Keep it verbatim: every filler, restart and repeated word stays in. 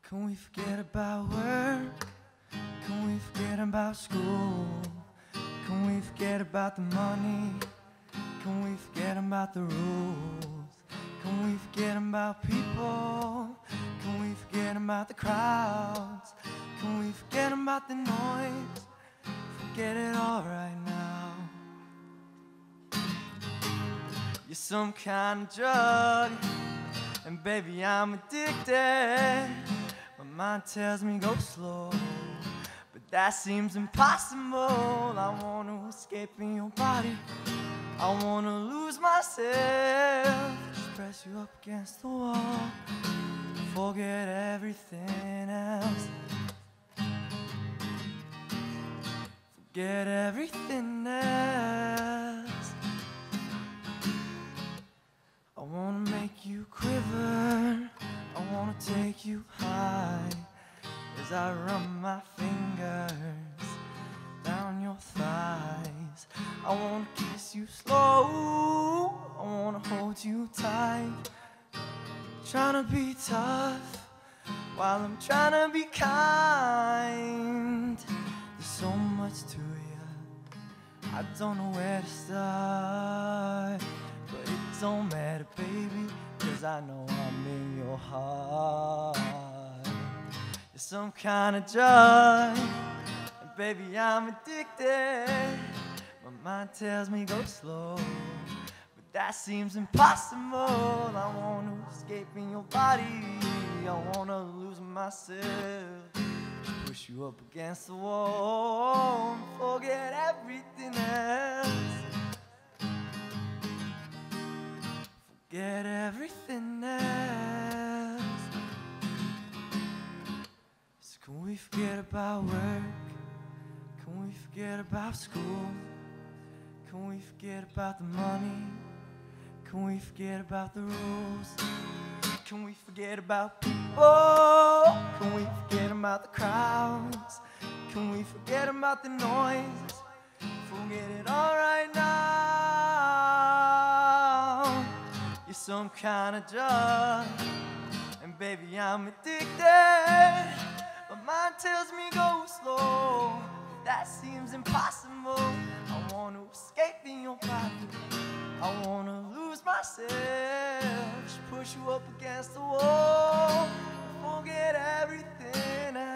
Can we forget about work? Can we forget about school? Can we forget about the money? Can we forget about the rules? Can we forget about people? Can we forget about the crowds? Can we forget about the noise? Forget it all right now. You're some kind of drug, and baby I'm addicted. My mind tells me go slow, but that seems impossible. I wanna escape in your body, I wanna lose myself. Just press you up against the wall, forget everything else. Forget everything else. I wanna make you quiver, I wanna take you high, as I run my fingers down your thighs. I wanna kiss you slow, I wanna hold you tight, trying to be tough while I'm trying to be kind. There's so much to you, I don't know where to start, but it don't matter, baby, cause I know I'm in your heart. You're some kind of drug, and baby I'm addicted. My mind tells me go slow, but that seems impossible. I want to escape in your body, I want to lose myself. Push you up against the wall and forget everything else. Forget everything else. So can we forget about work? Can we forget about school? Can we forget about the money? Can we forget about the rules? Can we forget about people? Can we forget about the crowds? Can we forget about the noise? Forget it all right now. You're some kind of drug, and baby I'm addicted. My mind tells me go slow, that seems impossible. I want to escape in your body, I want to lose myself. Just push you up against the wall, forget everything else.